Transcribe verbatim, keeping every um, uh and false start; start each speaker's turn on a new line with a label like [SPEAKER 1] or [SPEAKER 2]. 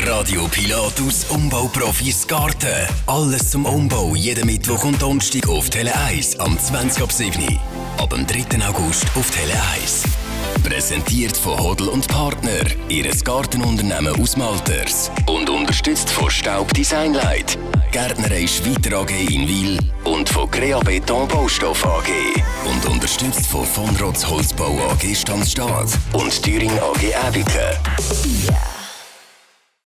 [SPEAKER 1] Radio Pilatus Umbauprofis Garten. Alles zum Umbau, jeden Mittwoch und Donnerstag auf Tele eins am zwanzig ab sieben. Ab dem dritten August auf Tele eins. Präsentiert von Hodl und Partner, ihres Gartenunternehmen aus Malters. Und unterstützt von Staub Design Light, Gärtnerei Schweiter A G in Wil und von Crea Beton Baustoff A G. Und unterstützt von Von Rotz Holzbau A G Stanzstadt und Thüring A G Äbike.